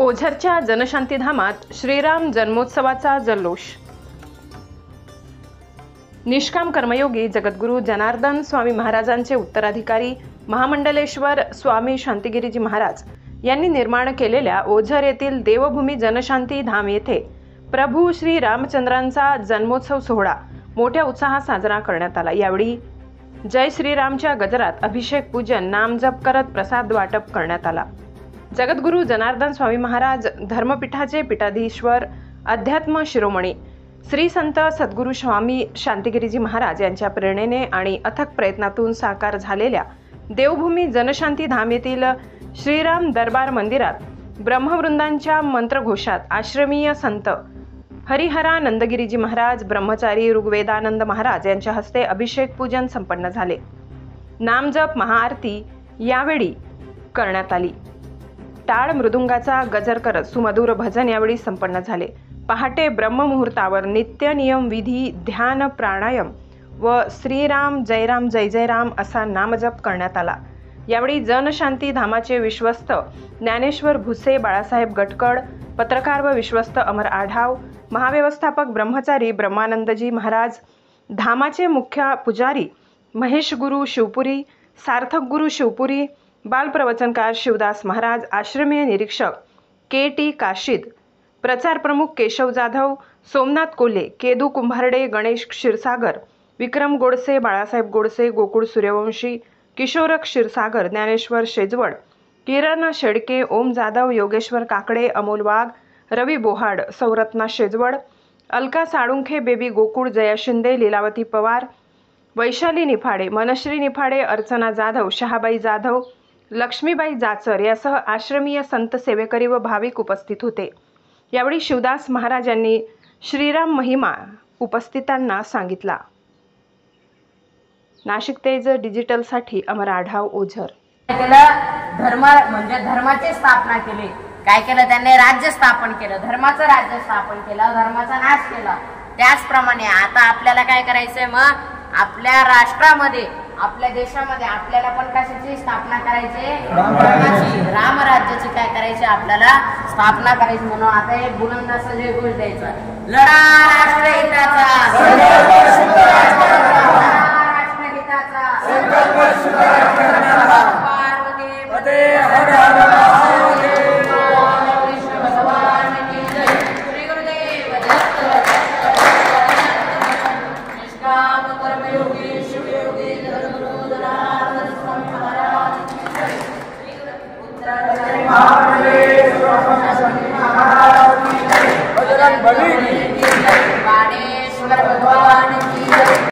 ओझरच्या जनशांतीधामात श्रीराम जन्मोत्सवाचा जल्लोष। निष्काम कर्मयोगी जगद्गुरू जनार्दन स्वामी महाराजांचे उत्तराधिकारी महामंडलेश्वर स्वामी शांतिगिरीजी महाराज यांनी निर्माण केलेल्या ओझर येथील देवभूमी जनशांती धाम येथे प्रभू श्री रामचंद्रांचा जन्मोत्सव सोहळा मोठ्या उत्साहात साजरा करण्यात आला। यावेळी जय श्रीरामच्या गजरात अभिषेक पूजन नामजप करत प्रसाद वाटप करण्यात आला। जगद्गुरू जनार्दन स्वामी महाराज धर्मपीठाचे पीठाधीश्वर अध्यात्म शिरोमणी श्री संत सद्गुरू स्वामी शांतिगिरीजी महाराज यांच्या प्रेरणेने आणि अथक प्रयत्नातून साकार झालेल्या देवभूमी जनशांती धाम येथील श्रीराम दरबार मंदिरात ब्रह्मवृंदांच्या मंत्रघोषात आश्रमीय संत हरिहरानंदगिरीजी महाराज ब्रह्मचारी ऋग्वेदानंद महाराज यांच्या हस्ते अभिषेक पूजन संपन्न झाले। नामजप महाआरती यावेळी करण्यात आली। टाळ मृदुंगाचा गजर करत सुमधुर भजन यावेळी संपन्न झाले। पहाटे ब्रह्ममुहूर्तावर नित्य नियम विधी ध्यान प्राणायाम व श्रीराम जय राम असा नामजप करण्यात आला। यावेळी जनशांती धामाचे विश्वस्त ज्ञानेश्वर भुसे, बाळासाहेब गटकड, पत्रकार व विश्वस्त अमर आढाव, महाव्यवस्थापक ब्रह्मचारी ब्रह्मानंदजी महाराज, धामाचे मुख्य पुजारी महेश गुरु शिवपुरी, सार्थक गुरु शिवपुरी, बालप्रवचनकार शिवदास महाराज, आश्रमीय निरीक्षक के.टी. काशीद, प्रचार प्रमुख केशव जाधव, सोमनाथ कोल्हे, केदू कुंभारडे, गणेश क्षीरसागर, विक्रम गोडसे, बाळासाहेब गोडसे, गोकुळ सूर्यवंशी, किशोर क्षीरसागर, ज्ञानेश्वर शेजवड, किरण शेडके, ओम जाधव, योगेश्वर काकडे, अमोल वाघ, रवी बोहाड, सौरत्ना शेजवड, अलका साळुंखे, बेबी गोकुळ, जया शिंदे, लीलावती पवार, वैशाली निफाडे, मनश्री निफाडे, अर्चना जाधव, शहाबाई जाधव, लक्ष्मीबाई जाचर यासह आश्रमीय संत सेवेकरी व भाविक उपस्थित होते। यावेळी शिवदास महाराज यांनी श्रीराम महिमा उपस्थितांना सांगितला। नाशिक तेज डिजिटलसाठी अमर आढाव, ओझर। धर्म म्हणजे धर्माची स्थापना केली। काय केलं त्यांनी? राज्य स्थापन केलं, धर्माचं राज्य स्थापन केलं, धर्माचा नाश केला। त्याचप्रमाणे आता आपल्याला काय करायचंय? मग आपल्या राष्ट्रामध्ये आपल्या देशामध्ये आपल्याला पण कशाची स्थापना करायची? राम राज्याची काय करायची? आपल्याला स्थापना करायची। म्हणून आता एक बुलंद असं जे घोष द्यायचा, लढा राष्ट्रहिताचा, Amen.